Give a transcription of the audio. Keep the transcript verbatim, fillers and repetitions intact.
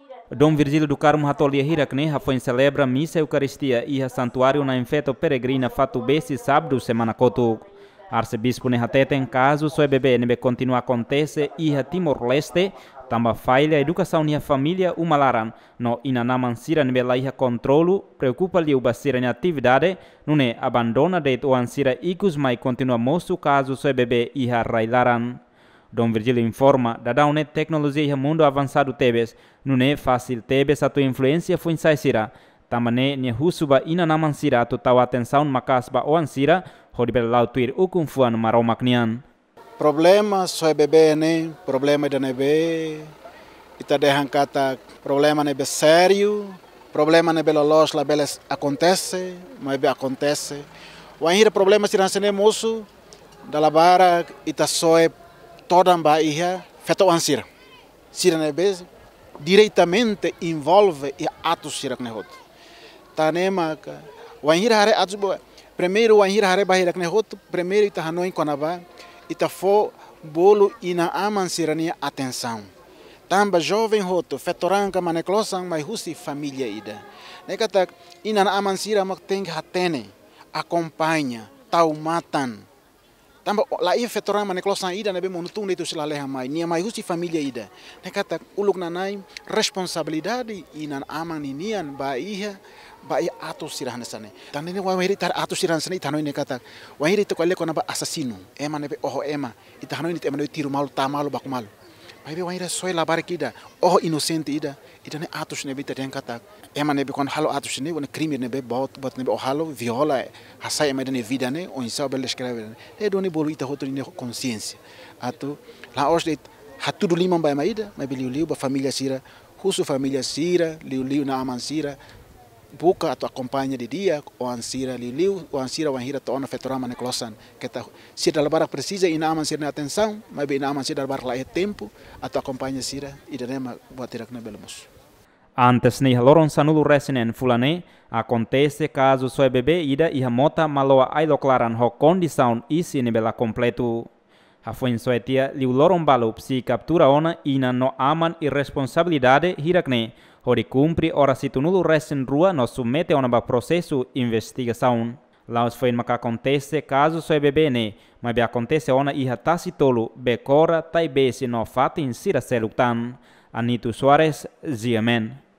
Dom Virgílio do Carmo Hatolia Hirakne foi celebra missa Eucaristia e santuário na infeto peregrina Fatubesi sábado semana kotu. Arcebispo Nehatete em caso sua bebê nebe continua acontece e Timor-Leste tamba falha educação nia família umalaran no inanamansira nebe laiha controlo preocupa li ubasira nia atividade nune abandona de o ansira ikus mai continua moço caso sua bebê e railaran. Dom Virgílio informa da daune tecnologia mundo avançado tebes nune fácil tebes a tua influência foi saisira tamane nia husuba inanamansira a total atenção makasba o ansira hodibel lautuir ukumfuan maromaknian. Problema só é bebê, né? Problema da nebe, ita derran kata problema nebe sério, problema nebe lolos la beles acontece, mas be acontece. O ainda problema se rancene moço da labara ita só é toda ba ia feto ansira. Sira nebe diretamente envolve e atos sira knehot. Tanema o ainda hare atos boa. Primeiro o ainda hare bahira knehot, primeiro ita hanoi konaba ita fo bolo ina amansirania atenção. Tamba jovem roto, fetoranca maneclosan, mas husi família ida. Nekata ina amansira mak tem hatene, acompanha, taumatan. Tamba la ia fetoranca maneclosan ida nabe monutung itu sila leha mai, nia mai husi família ida. Nekata uluk nanai responsabilidade ina amaninian ba ia ba ia atos sirah nasane. Tanene wa wahiri tar atos sirah nasane itano ini kata. Wahiri itu kale kona ba assassino. Ema nebe oho ema. Itano ini ema tiru malu tamalu bak malu. Baby wahiri soy la barkida. Oho inocente ida. Itane atos nebe tar kata. Ema nebe kon halo atos nebe wana crime nebe bot bot nebe ohalo viola hasai ema dane vida ne o insa bel escreve. E doni bolu ita hoto ni consciência. Ato la os de hatudu limam ba ema ida, mas liu liu ba família sira, husu família sira, liu liu na aman sira. Buka atau acompanha de dia o ansira liliu o ansira o anhira to ona fetorama ne klosan keta se da barak precisa ina aman sira atenção mas bem ina aman sira barak lá é tempo atau acompanha sira e derema botirak na belemos. Antes ni haloron sanulu resinen fulane acontece caso sua bebê ida e mota maloa ailoclaran ho condição isi nibela completo. Hafuin sua tia liu loron balu psi captura ona ina no aman irresponsabilidade hirakne hori cumpri ora se tunulu resen rua nos submete a um processo investigação. Laos foi maca acontece caso sua bebê ne, mas be acontece ona iha tacitolo becora tai besi no fato insira selutan. Anito Soares, Ziamen.